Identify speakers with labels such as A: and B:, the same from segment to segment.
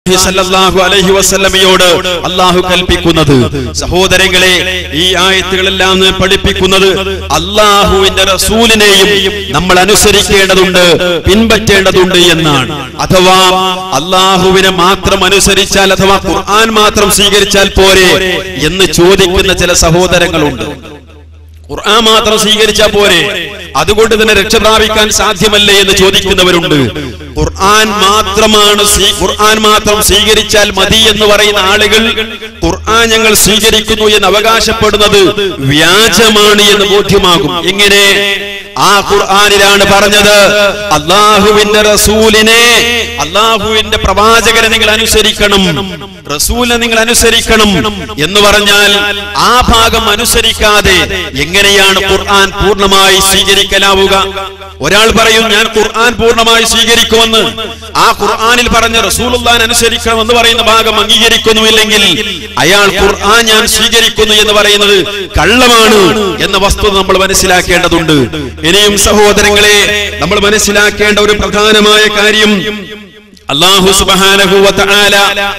A: സല്ലല്ലാഹു അലൈഹി വസല്ലമയോട് അല്ലാഹു കൽപ്പിക്കുന്നത്. സഹോദരങ്ങളെ, ഈ ആയത്തുകളെല്ലാം പഠിപ്പിക്കുന്നത് അല്ലാഹുവിന്റെ റസൂലിനെയും നമ്മൾ അനുസരിക്കേണ്ടതുണ്ട്, പിൻപറ്റേണ്ടതുണ്ട് എന്നാണ്. അഥവാ അല്ലാഹുവിനെ മാത്രം അനുസരിച്ചാൽ അഥവാ ഖുർആൻ മാത്രം സ്വീകരിച്ചാൽ പോരെ എന്ന് ചോദിക്കുന്ന ചില സഹോദരങ്ങളുണ്ട്. ഖുർആൻ മാത്രം സ്വീകരിച്ചാൽ പോരെ, അതുകൊണ്ട് തന്നെ രക്ഷ പ്രാപിക്കാൻ സാധ്യമല്ലേ എന്ന് ചോദിക്കുന്നവരുണ്ട്. ഖുർആൻ മാത്രം സ്വീകരിച്ചാൽ മതി എന്ന് പറയുന്ന ആളുകൾ ഖുർആൻ ഞങ്ങൾ സ്വീകരിക്കുന്നു എന്ന് അവകാശപ്പെടുന്നത് വ്യാജമാണ് എന്ന് ബോധ്യമാകും. എങ്ങനെ? ആ ഖുർആനിലാണ് പറഞ്ഞത് അല്ലാഹുവിന്റെ റസൂലിനെ, അല്ലാഹുവിന്റെ പ്രവാചകനെ നിങ്ങൾ അനുസരിക്കണം, റസൂലിനെ നിങ്ങൾ അനുസരിക്കണം എന്ന് പറഞ്ഞാൽ ആ ഭാഗം അനുസരിക്കാതെ എങ്ങനെയാണ് ഖുർആൻ പൂർണ്ണമായി സ്വീകരിക്കലാവുക? ഒരാൾ പറയും ഞാൻ ഖുർആൻ പൂർണ്ണമായി സ്വീകരിക്കുമെന്ന്, ആ ഖുർആനിൽ പറഞ്ഞ റസൂലുള്ളാഹിനെ അനുസരിക്കണം എന്ന് പറയുന്ന ഭാഗം അംഗീകരിക്കുന്നുമില്ലെങ്കിൽ അയാൾ ഖുർആൻ ഞാൻ സ്വീകരിക്കുന്നു എന്ന് പറയുന്നത് കള്ളമാണ് എന്ന വസ്തുത നമ്മൾ മനസ്സിലാക്കേണ്ടതുണ്ട്. ഇനിയും സഹോദരങ്ങളെ, നമ്മൾ മനസ്സിലാക്കേണ്ട ഒരു പ്രധാനമായ കാര്യം, അല്ലാഹു സുബ്ഹാനഹു വ തആല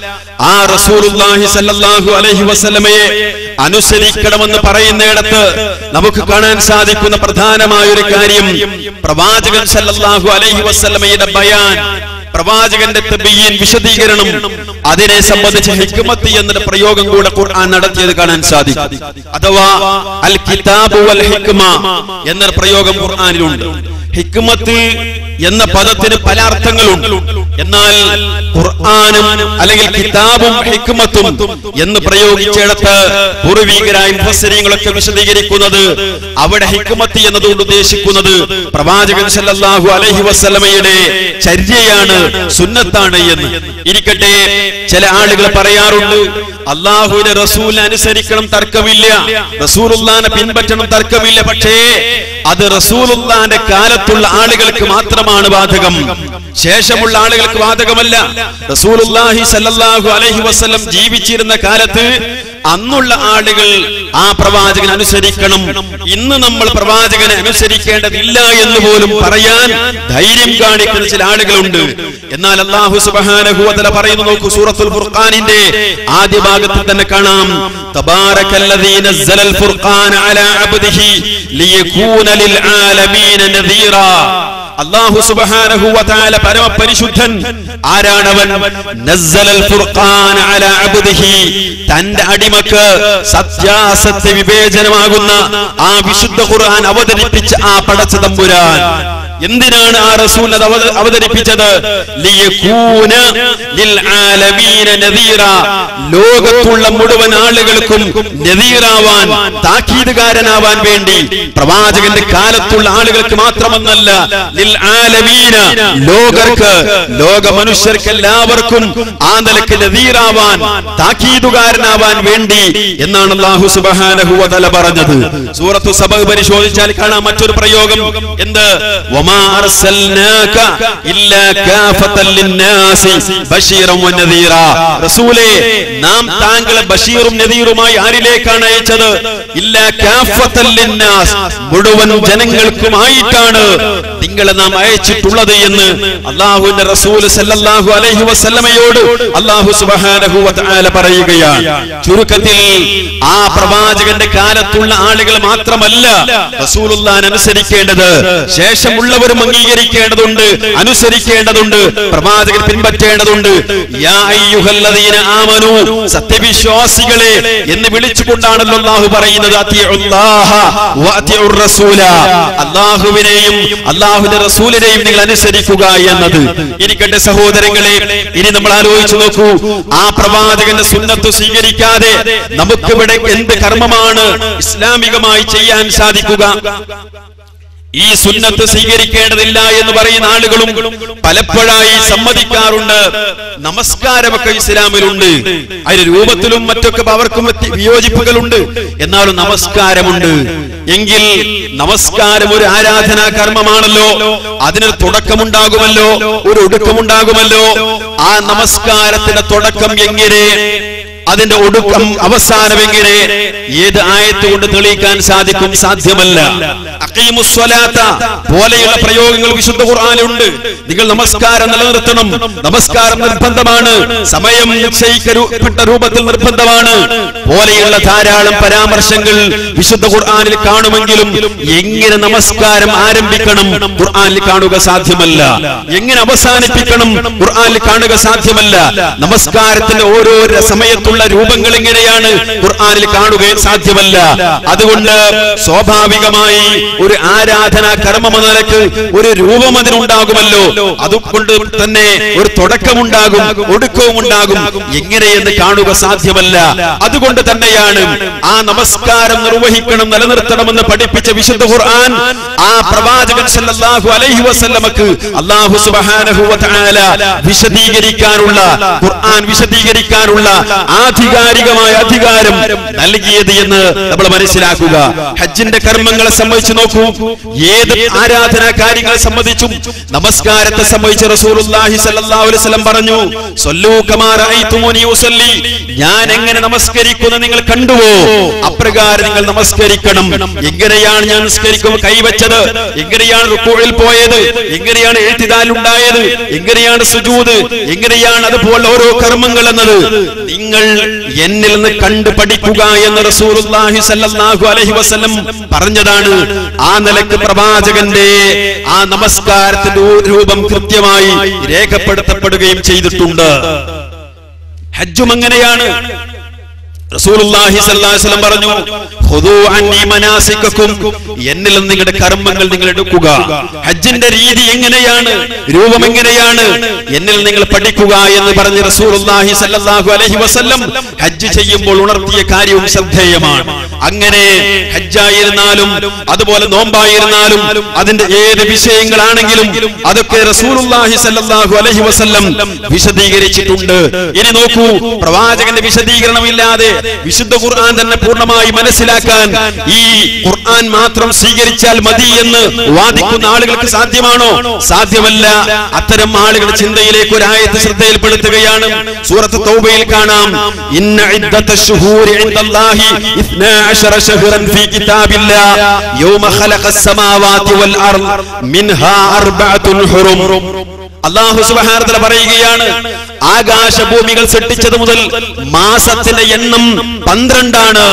A: ആ റസൂലുള്ളാഹി സ്വല്ലല്ലാഹു അലൈഹി വസല്ലമയെ അനുസരിക്കണമെന്ന് പറയുന്നിടത്ത് നമുക്ക് കാണാൻ സാധിക്കുന്ന പ്രധാനമായ ഒരു കാര്യം, പ്രവാചകൻ സ്വല്ലല്ലാഹു അലൈഹി വസല്ലമയുടെ ബയാൻ, പ്രവാചകന്റെ തബീൻ, വിശദീകരണം, അതിനെ സംബന്ധിച്ച് ഹിക്മത്ത് എന്നൊരു പ്രയോഗം കൂടെ ഖുർആൻ നടത്തിയത് കാണാൻ സാധിക്കും. അഥവാ അൽ കിതാബു വൽ ഹിക്മ എന്നൊരു പ്രയോഗം ഖുർആനിലുണ്ട്. ഹിക്മത്ത് എന്ന പദത്തിന് പല അർത്ഥങ്ങളുണ്ട്. എന്നാൽ ഖുർആനും അല്ലെങ്കിൽ കിതാബും ഹിക്മത്തും എന്ന് പ്രയോഗിച്ചിടത്ത് പൂർവികരായ മുഫസ്സിരീങ്ങളൊക്കെ വിശദീകരിക്കുന്നത് അവിടെ ഹിക്മത്ത് എന്നതുകൊണ്ട് ഉദ്ദേശിക്കുന്നത് പ്രവാചകൻ സല്ലല്ലാഹു അലൈഹി വസല്ലമയുടെ ചര്യയാണ്, സുന്നത്താണ് എന്ന്. ഇരിക്കട്ടെ, ചില ആളുകൾ പറയാറുണ്ട് അല്ലാഹുവിന്റെ റസൂലിനെ അനുസരിക്കണം, തർക്കമില്ല, റസൂലുള്ളാഹിനെ പിൻപറ്റണം, തർക്കമില്ല. പക്ഷേ അത് റസൂലുള്ളാഹിന്റെ കാലത്തുള്ള ആളുകൾക്ക് മാത്രമാണ് ബാധകം, ശേഷമുള്ള ആളുകൾക്ക് ബാധകമല്ല. റസൂലുള്ളാഹി സ്വല്ലല്ലാഹു അലൈഹി വസല്ലം ജീവിച്ചിരുന്ന കാലത്ത് അന്നുള്ള ആളുകൾ ആ പ്രവാചകനെ അനുസരിക്കണം, ഇന്ന് നമ്മൾ പ്രവാചകനെ അനുസരിക്കേണ്ടതില്ല എന്ന് പോലും പറയാൻ ധൈര്യം കാണിക്കുന്ന ചില ആളുകളുണ്ട്. എന്നാൽ അല്ലാഹു സുബ്ഹാനഹു വ തആല പറയുന്നു, നോക്കൂ, സൂറത്തുൽ ഫുർഖാനിന്റെ ആദ്യ ഭാഗത്തിൽ തന്നെ കാണാം, തബാറകല്ലദീ നസ്സലൽ ഫുർഖാന അലാ അബ്ദിഹി ലിയകൂന ലിൽ ആലമീന നദീറാ. അല്ലാഹു സുബ്ഹാനഹു വ തആല പരമപരിശുദ്ധൻ. ആരാണവൻ? നസ്സലൽ ഫുർഖാന അലാ അബ്ദിഹി, തന്റെ അടിമക്ക് സത്യാസത്യ വിവേചനമാകുന്ന ആ വിശുദ്ധ ഖുർആൻ അവതരിപ്പിച്ച ആ പടച്ച തമ്പുരാൻ. എന്തിനാണ് ആ റസൂൽ അത് അവതരിപ്പിച്ചത്? ലിയകൂന ലിൽ ആലമീന നദീറ, ലോകത്തുള്ള മുഴുവൻ ആളുകൾക്കും നദീറാവാൻ, താക്കീതുകാരനാവാൻ വേണ്ടി. പ്രവാചകന്റെ കാലത്തുള്ള ആളുകൾക്ക് മാത്രമെന്നല്ല, ലിൽ ആലമീന, ലോകർക്ക്, ലോക മനുഷ്യർക്ക് എല്ലാവർക്കും ആ നിലക്ക് നദീറാവാൻ, താക്കീതുകാരനാവാൻ വേണ്ടി എന്നാണ് അല്ലാഹു സുബ്ഹാനഹു വ തആല പറഞ്ഞത്. സൂറത്തു സബ പരിശോധിച്ചാൽ കാണാം മറ്റൊരു പ്രയോഗം. എന്ത്? വമാ അർസൽനാക ഇല്ലാ കാഫത്തൻ ലിന്നാസി ബശീറൻ വനദീറാ. റസൂലേ, നാം താങ്കളെ ബശീറും നദീറുമായി ആരിലേക്കാണ് അയച്ചത്? ഇല്ലാ കാഫത്തൻ ലിന്നാസ്, മുഴുവൻ ജനങ്ങൾക്കുമായിട്ടാണ് നിങ്ങളെ നാം അയച്ചിട്ടുള്ളത് എന്ന് അല്ലാഹുവിന്റെ റസൂൽ സല്ലല്ലാഹു അലൈഹി വസല്ലമയോട് അല്ലാഹു സുബ്ഹാനഹു വ തആല പറയുകയാണ്. ചുരുക്കത്തിൽ ആ പ്രവാചകന്റെ കാലത്തുള്ള ആളുകൾ മാത്രമല്ല റസൂലുള്ളാഹിനെ അനുസരിക്കേണ്ടത്, ശേഷമുള്ളവരും അംഗീകരിക്കേണ്ടതുണ്ട്, അനുസരിക്കേണ്ടതുണ്ട്, പ്രവാചകൻ പിൻപറ്റേണ്ടതുണ്ട്. യാ അയ്യുഹല്ലദീന ആമനൂ, സത്യവിശ്വാസികളെ എന്ന് വിളിച്ചുകൊണ്ടാണല്ലോ അല്ലാഹു പറയുന്നത്, അത്തിഉല്ലാഹ വ അത്തിഉർ റസൂല, അല്ലാഹുവിനെയും അല്ലാഹുവിന്റെ റസൂലിനെയും നിങ്ങൾ അനുസരിക്കുക എന്നത്. ഇരിക്കട്ടെ സഹോദരങ്ങളെ, ഇനി നമ്മൾ ആലോചിച്ചു നോക്കൂ, ആ പ്രവാചകന്റെ സുന്നത്ത് സ്വീകരിക്കാതെ നമുക്കിവിടെ എന്ത് കർമ്മമാണ് ഇസ്ലാമികമായി ചെയ്യാൻ സാധിക്കുക? ഈ സുന്നത്ത് സ്വീകരിക്കേണ്ടതില്ല എന്ന് പറയുന്ന ആളുകളും പലപ്പോഴായി സമ്മതിക്കാറുണ്ട്. നമസ്കാരമൊക്കെ ഇസ്ലാമിലുണ്ട്, അതിന്റെ രൂപത്തിലും മറ്റൊക്കെ അവർക്കും വിയോജിപ്പുകളുണ്ട്, എന്നാലും നമസ്കാരമുണ്ട്. എങ്കിൽ നമസ്കാരം ഒരു ആരാധനാ കർമ്മമാണല്ലോ, അതിനൊരു തുടക്കമുണ്ടാകുമല്ലോ, ഒരു ഒടുക്കമുണ്ടാകുമല്ലോ. ആ നമസ്കാരത്തിന്റെ തുടക്കം എങ്ങനെ? അതിന്റെ ഒടുക്കം അവസാനം എങ്ങനെ? ഏത് ആയത്ത് കൊണ്ട് തെളിയിക്കാൻ സാധിക്കും? സാധ്യമല്ല. അഖീമുസ് സ്വലാത്ത പോലെയുള്ള പ്രയോഗങ്ങൾ വിശുദ്ധ ഖുർആനിലുണ്ട്. നിങ്ങൾ നമസ്കാരം നിലനിർത്തണം, നമസ്കാരം നിർബന്ധമാണ്, സമയം നിശ്ചയിക്കപ്പെട്ട രൂപത്തിൽ നിർബന്ധമാണ് പോലെയുള്ള ധാരാളം പരാമർശങ്ങൾ വിശുദ്ധ ഖുർആനിൽ കാണുമെങ്കിലും എങ്ങനെ നമസ്കാരം ആരംഭിക്കണം ഖുർആനിൽ കാണുക സാധ്യമല്ല. എങ്ങനെ അവസാനിപ്പിക്കണം ഖുർആനിൽ കാണുക സാധ്യമല്ല. നമസ്കാരത്തിന്റെ ഓരോ സമയത്തുള്ള രൂപങ്ങൾ എങ്ങനെയാണ് ഖുർആനിൽ കാണുക സാധ്യമല്ല. അതുകൊണ്ട് സ്വാഭാവികമായി ഒരു ആരാധനാ കർമ്മം എന്ന നിലക്ക് ഒരു രൂപം അതിനുണ്ടാകുമല്ലോ. അതുകൊണ്ട് തന്നെ ഒരു തുടക്കമുണ്ടാകും, ഒടുക്കവും ഉണ്ടാകും. എങ്ങനെയെന്ന് കാണുക സാധ്യമല്ല. അതുകൊണ്ട് തന്നെയാണ് ആ നമസ്കാരം നിർവഹിക്കണം, നിലനിർത്തണമെന്ന് പഠിപ്പിച്ച വിശുദ്ധ ഖുർആൻ ആ പ്രവാചകൻ സല്ലല്ലാഹു അലൈഹി വസല്ലമക്ക് അല്ലാഹു സുബ്ഹാനഹു വ തആല വിശദീകരിക്കാനുള്ള, ഖുർആൻ വിശദീകരിക്കാനുള്ള ആധികാരികമായ അധികാരം നൽകിയത് എന്ന് നമ്മൾ മനസ്സിലാക്കുക. ഹജ്ജിന്റെ കർമ്മങ്ങളെ സംബന്ധിച്ച് നോക്കൂ. ഏത് ആരാധനാ കാര്യങ്ങളെ സംബന്ധിച്ചും നമസ്കാരത്തെ സംബന്ധിച്ച് റസൂലുള്ളാഹി സ്വല്ലല്ലാഹു അലൈഹി വസല്ലം പറഞ്ഞു, സ്വല്ലൂ കമാ റഅയ്തുമൂനി ഉസല്ലി, ഞാൻ എങ്ങനെ നമസ്കരിക്കുന്നു നിങ്ങൾ കണ്ടുവോ അപ്രകാരം നിങ്ങൾ നമസ്കരിക്കണം. എങ്ങനെയാണ് ഞാൻ നിസ്കരിക്കുമ്പോൾ കൈവച്ചത്, എങ്ങനെയാണ് റുകൂഇൽ പോയത്, എങ്ങനെയാണ് ഇഅ്തിദാൽ ഉണ്ടായത്, എങ്ങനെയാണ് സുജൂദ്, എങ്ങനെയാണ് അതുപോലെ ഓരോ കർമ്മങ്ങൾ എന്നത് നിങ്ങൾ എന്നിൽ നിന്ന് കണ്ടു പഠിക്കുക എന്ന് റസൂലുള്ളാഹി സ്വല്ലല്ലാഹു അലൈഹി വസല്ലം പറഞ്ഞതാണ്. ആ നിലക്ക് പ്രവാചകന്റെ ആ നമസ്കാരത്തിന്റെ രൂപം കൃത്യമായി രേഖപ്പെടുത്തപ്പെടുകയും ചെയ്തിട്ടുണ്ട്. ഹജ്ജും അങ്ങനെയാണ്. റസൂലുള്ളാഹി സ്വല്ലല്ലാഹു അലൈഹി വസല്ലം പറഞ്ഞു, ഖുദൂ അന്നി മനാസികക്കും, എന്നിൽ നിന്ന് നിങ്ങളുടെ കർമ്മങ്ങൾ നിങ്ങൾ എടുക്കുക. ഹജ്ജിന്റെ രീതി എങ്ങനെയാണ്, രൂപം എങ്ങനെയാണ്, എന്നിൽ നിങ്ങൾ പഠിക്കുക എന്ന് പറഞ്ഞ് റസൂലുള്ളാഹി സ്വല്ലല്ലാഹു അലൈഹി വസല്ലം ഹജ്ജ് ചെയ്യുമ്പോൾ ഉണർത്തിയ കാര്യവും ശ്രദ്ധേയമാണ്. അങ്ങനെ ഹജ്ജായിരുന്നാലും അതുപോലെ നോമ്പായിരുന്നാലും അതിന്റെ ഏത് വിഷയങ്ങളാണെങ്കിലും അതൊക്കെ റസൂലുള്ളാഹി സ്വല്ലല്ലാഹു അലൈഹി വസല്ലം വിശദീകരിച്ചിട്ടുണ്ട്. ഇനി നോക്കൂ, പ്രവാചകന്റെ വിശദീകരണമില്ലാതെ വിശുദ്ധ ഖുർആൻ തന്നെ പൂർണ്ണമായി മനസ്സിലാക്കാൻ ഈ ഖുർആൻ മാത്രം സ്വീകരിച്ചാൽ മതി എന്ന് വാദിക്കുന്ന ആളുകൾക്ക് സാധ്യമാണോ? സാധ്യമല്ല. അത്തരം ആളുകളുടെ ചിന്തയിലേക്ക് ഒരു ആയത്ത് ശ്രദ്ധയിൽപ്പെടുത്തുകയാണ്. സൂറത്ത് തൗബയിൽ കാണാം, ഇന്ന ഇദ്ദത്തശ് ശുഹൂരി ഇൻദല്ലാഹി 12 ശഹ്റൻ ഫീ കിതാബില്ലാഹ് യൗമ ഖലഖസ് സമാവാതി വൽ അർദ് മിൻഹാ അർബഅത്തുൻ ഹുറും. അല്ലാഹു സുബ്ഹാനഹു വ തആല പറയുകയാണ്, ആകാശഭൂമികൾ സൃഷ്ടിച്ചത് മുതൽ മാസത്തിന്റെ എണ്ണം 12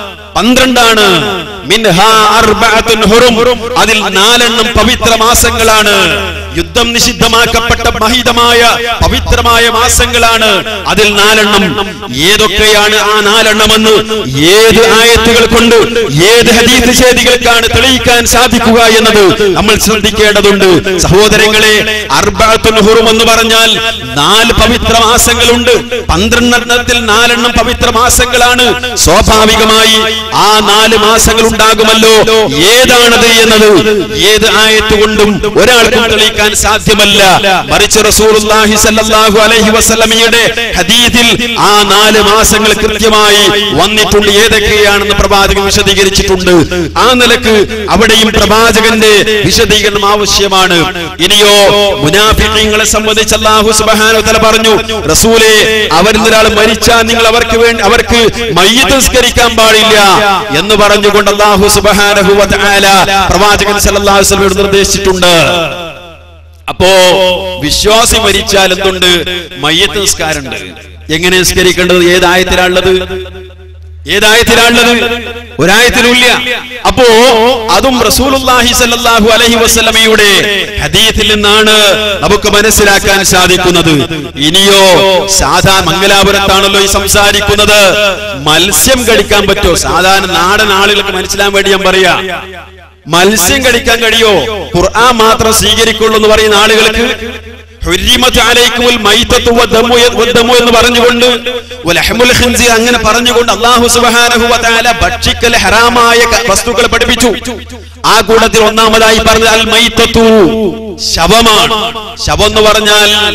A: ആണ്. മിൻഹാ അർബഅത്തുൻ ഹുറും, അതിൽ 4 പവിത്ര മാസങ്ങളാണ്. യുദ്ധം നിഷിദ്ധമാക്കപ്പെട്ട മഹിതമായ പവിത്രമായ മാസങ്ങളാണ്. അതിൽ 4 ഏതൊക്കെയാണ് ആ 4 എന്ന് ഏത് ആയത്തുകൾ കൊണ്ട്, ഏത് ഹദീസ് ചെയ്തികൾക്കാണ് തെളിയിക്കാൻ സാധിക്കുക എന്നത് നമ്മൾ ശ്രദ്ധിക്കേണ്ടതുണ്ട്. സഹോദരങ്ങളെ, അർബഅത്തുൻ ഹുറും എന്ന് പറഞ്ഞാൽ 4 പവിത്ര മാസങ്ങളുണ്ട്. 12 4 പവിത്ര മാസങ്ങളാണ്. സ്വാഭാവികമായി ആ 4 മാസങ്ങൾ ഉണ്ടാകുമല്ലോ. ഏതാണത് എന്നത് ഏത് ആയത്ത് കൊണ്ടും ഒരാൾക്കും തെളിയിക്കാൻ സാധ്യമല്ല. മറിച്ച് റസൂലുള്ളാഹി സ്വല്ലല്ലാഹു അലൈഹി വസല്ലമയുടെ ഹദീസിൽ ആ 4 മാസങ്ങൾ കൃത്യമായി വന്നിട്ടുണ്ട്. ഏതൊക്കെയാണെന്ന് പ്രവാചകൻ വിശദീകരിച്ചിട്ടുണ്ട്. ആ നിലക്ക് അവിടെയും പ്രവാചകന്റെ വിശദീകരണം ആവശ്യമാണ്. ഇനിയോ മുനാഫിഖീങ്ങളെ സംബന്ധിച്ച് അല്ലാഹു സുബ്ഹാനഹു വ തആല പറഞ്ഞു, റസൂലേ, അവരിൽ ഒരാൾ മരിച്ചാൽ നിങ്ങൾ അവർക്ക് മയ്യിത്ത് നിസ്കരിക്കാൻ പാടില്ല എന്ന് പറഞ്ഞുകൊണ്ട് അല്ലാഹു സുബ്ഹാനഹു വ തആല പ്രവാചകൻ സല്ലല്ലാഹു അലൈഹി വസല്ലമയോട് നിർദ്ദേശിച്ചിട്ടുണ്ട്. അപ്പോ വിശ്വാസി മരിച്ചാൽ എന്തുണ്ട്? മയ്യിത്ത് നിസ്കാരമുണ്ട്. എങ്ങനെ നിസ്കരിക്കേണ്ടത്? ഏതായത്തിലാണുള്ളത്? ഒരായത്തിലുമില്ല. അപ്പോ അതും റസൂലുള്ളാഹി സ്വല്ലല്ലാഹു അലൈഹി വസല്ലമയുടെ ഹദീസിൽ നിന്നാണ് നമുക്ക് മനസ്സിലാക്കാൻ സാധിക്കുന്നത്. ഇനിയോ സാധാരണ മംഗലാപുരത്താണല്ലോ ഈ സംസാരിക്കുന്നത്. മത്സ്യം കഴിക്കാൻ പറ്റോ? സാധാരണ നാടൻ ആളുകൾക്ക് മനസ്സിലാൻ വേണ്ടി ഞാൻ പറയാ, മത്സ്യം കഴിക്കാൻ കഴിയോ? ഖുർആൻ മാത്രം സ്വീകരിക്കുള്ളൂ എന്ന് പറയുന്ന ആളുകൾക്ക് ഹുരിമത് അലൈക്കുമുൽ മൈതത്തു വദ്ദമു എന്ന് പറഞ്ഞുകൊണ്ട് വലഹമുൽ ഖിൻസീർ അങ്ങനെ പറഞ്ഞുകൊണ്ട് അല്ലാഹു സുബ്ഹാനഹു വ തആല ഭക്ഷിക്കൽ ഹറാമായ വസ്തുക്കൾ പഠിപ്പിച്ചു. ആ കൂട്ടത്തിൽ ഒന്നാമതായി പറഞ്ഞ അൽ മൈതത്തു, ശവമാണ്. ശവം എന്ന് പറഞ്ഞാൽ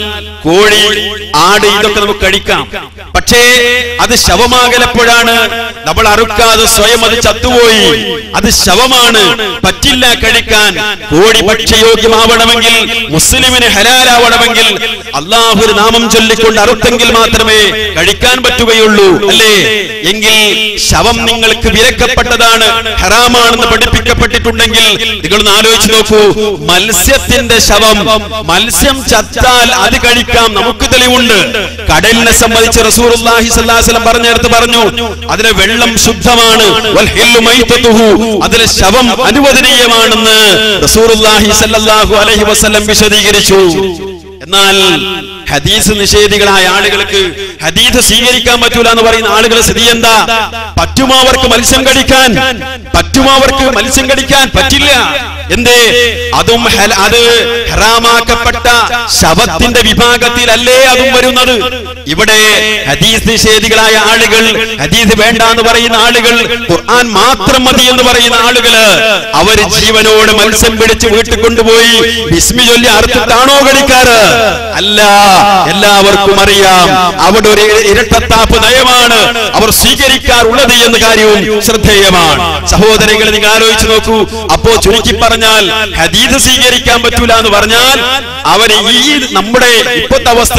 A: കോഴി, ആട് ഇതൊക്കെ നമുക്ക് കഴിക്കാം. പക്ഷേ അത് ശവമാകലപ്പോഴാണ് നമ്മൾ അറുക്കാതെ സ്വയം അത് ചത്തുപോയി, അത് ശവമാണ്, പറ്റില്ല കഴിക്കാൻ. കോഴി ഭക്ഷ്യയോഗ്യമാവണമെങ്കിൽ, മുസ്ലിമിന് ഹലാലാവണമെങ്കിൽ അല്ലാഹുവിന്റെ നാമം ചൊല്ലിക്കൊണ്ട് അറുത്തെങ്കിൽ മാത്രമേ കഴിക്കാൻ പറ്റുകയുള്ളൂ, അല്ലേ? എങ്കിൽ ശവം നിങ്ങൾക്ക് വിലക്കപ്പെട്ടതാണ്, ഹറാമാണെന്ന് പഠിപ്പിക്കപ്പെട്ടിട്ടുണ്ടെങ്കിൽ നിങ്ങളൊന്ന് ആലോചിച്ച് നോക്കൂ. മത്സ്യത്തിന്റെ ശവം, മത്സ്യം ചത്താൽ അത് കഴിക്കാം, നമുക്ക് തെളിവുണ്ട്. കടലിനെ സംബന്ധിച്ച് റസൂലുള്ളാഹി സ്വല്ലല്ലാഹു അലൈഹി വസല്ലം പറഞ്ഞിടത്ത് പറഞ്ഞു, അതിലെ വെള്ളം ശുദ്ധമാണ്, വൽഹില്ലു മൈതതുഹു, അതിലെ ശവം അനുവദനീയമാണെന്ന് റസൂലുള്ളാഹി സ്വല്ലല്ലാഹു അലൈഹി വസല്ലം വിശദീകരിച്ചു. എന്നാൽ ഹദീസ് നിഷേധികളായ ആളുകൾക്ക് ഹദീസ് സ്വീകരിക്കാൻ പറ്റൂല എന്ന് പറയുന്ന ആളുകളെ സ്ഥിതി എന്താ? പറ്റുമോ അവർക്ക് മത്സ്യം കഴിക്കാൻ? പറ്റുമോ അവർക്ക് മത്സ്യം കഴിക്കാൻ? പറ്റില്ല. എന്തേ? അതും അത് ഹറാമാക്കപ്പെട്ട ശവത്തിന്റെ വിഭാഗത്തിലല്ലേ അതും വരുന്നത്? ഇവിടെ ഹദീസ് നിഷേധികളായ ആളുകൾ, ഹദീസ് വേണ്ട എന്ന് പറയുന്ന ആളുകൾ, ഖുർആൻ മാത്രം മതി എന്ന് പറയുന്ന ആളുകള്, അവർ ജീവനോട് മത്സ്യം പിടിച്ച് വീട്ടിൽ കൊണ്ടുപോയി ബിസ്മി ചൊല്ലി അറുത്തിട്ടാണോ കഴിക്കാറ്? അല്ല. എല്ലാവർക്കും അറിയാം അവിടെ ഒരു ഇരട്ടത്താപ്പ് നയമാണ് അവർ സ്വീകരിക്കാറുള്ളത് എന്ന കാര്യവും ശ്രദ്ധേയമാണ്. സഹോദരങ്ങളെ, നിങ്ങൾ ആലോചിച്ച് നോക്കൂ. അപ്പോ ചുരുക്കി പറഞ്ഞാൽ ഹദീസ് സ്വീകരിക്കാൻ പറ്റൂല എന്ന് പറഞ്ഞാൽ അവർ ഈ നമ്മുടെ ഇപ്പോഴത്തെ അവസ്ഥ